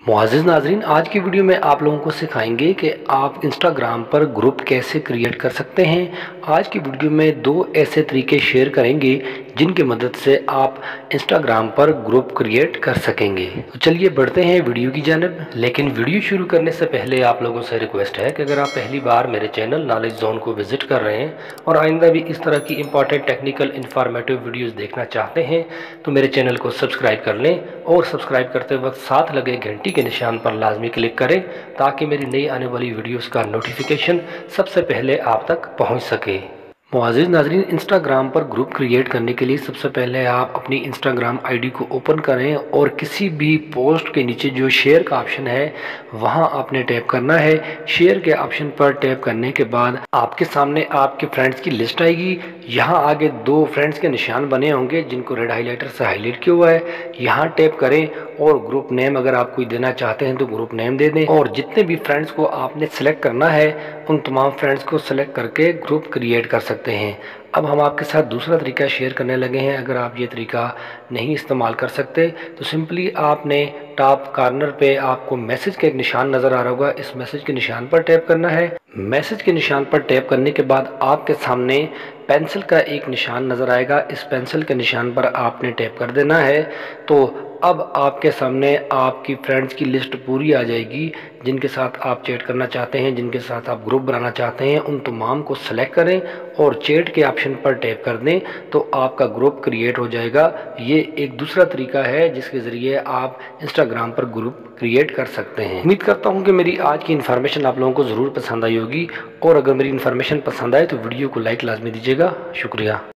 मुआज़िज़ नाज़रीन, आज की वीडियो में आप लोगों को सिखाएंगे कि आप इंस्टाग्राम पर ग्रुप कैसे क्रिएट कर सकते हैं। आज की वीडियो में दो ऐसे तरीके शेयर करेंगे जिनकी मदद से आप इंस्टाग्राम पर ग्रुप क्रिएट कर सकेंगे। तो चलिए बढ़ते हैं वीडियो की जानिब। लेकिन वीडियो शुरू करने से पहले आप लोगों से रिक्वेस्ट है कि अगर आप पहली बार मेरे चैनल नॉलेज जोन को विजिट कर रहे हैं और आइंदा भी इस तरह की इंपॉर्टेंट टेक्निकल इन्फॉर्मेटिव वीडियोज़ देखना चाहते हैं तो मेरे चैनल को सब्सक्राइब कर लें और सब्सक्राइब करते वक्त साथ लगे घंटी के निशान पर लाजमी क्लिक करें ताकि मेरी नई आने वाली वीडियोस का नोटिफिकेशन सबसे पहले आप तक पहुंच सके। मुआज़िज़ नाज़रीन, इंस्टाग्राम पर ग्रुप क्रिएट करने के लिए सबसे पहले आप अपनी इंस्टाग्राम आईडी को ओपन करें और किसी भी पोस्ट के नीचे जो शेयर का ऑप्शन है वहां आपने टैप करना है। शेयर के ऑप्शन पर टैप करने के बाद आपके सामने आपके फ्रेंड्स की लिस्ट आएगी। यहाँ आगे दो फ्रेंड्स के निशान बने होंगे जिनको रेड हाईलाइटर से हाईलाइट किया हुआ है। यहाँ टैप करें और ग्रुप नेम अगर आप कोई देना चाहते हैं तो ग्रुप नेम दे दें और जितने भी फ्रेंड्स को आपने सेलेक्ट करना है उन तमाम फ्रेंड्स को सेलेक्ट करके ग्रुप क्रिएट कर सकते हैं। अब हम आपके साथ दूसरा तरीका शेयर करने लगे हैं। अगर आप ये तरीका नहीं इस्तेमाल कर सकते तो सिंपली आपने टॉप कॉर्नर पे आपको मैसेज का एक निशान नज़र आ रहा होगा, इस मैसेज के निशान पर टैप करना है। मैसेज के निशान पर टैप करने के बाद आपके सामने पेंसिल का एक निशान नज़र आएगा, इस पेंसिल के निशान पर आपने टैप कर देना है। तो अब आपके सामने आपकी फ्रेंड्स की लिस्ट पूरी आ जाएगी जिनके साथ आप चैट करना चाहते हैं, जिनके साथ आप ग्रुप बनाना चाहते हैं। उन तमाम को सेलेक्ट करें और चैट के ऑप्शन पर टैप कर दें तो आपका ग्रुप क्रिएट हो जाएगा। ये एक दूसरा तरीका है जिसके ज़रिए आप इंस्टाग्राम पर ग्रुप क्रिएट कर सकते हैं। उम्मीद करता हूँ कि मेरी आज की इन्फॉर्मेशन आप लोगों को ज़रूर पसंद आई होगी और अगर मेरी इन्फॉर्मेशन पसंद आए तो वीडियो को लाइक लाजमी दीजिएगा। शुक्रिया।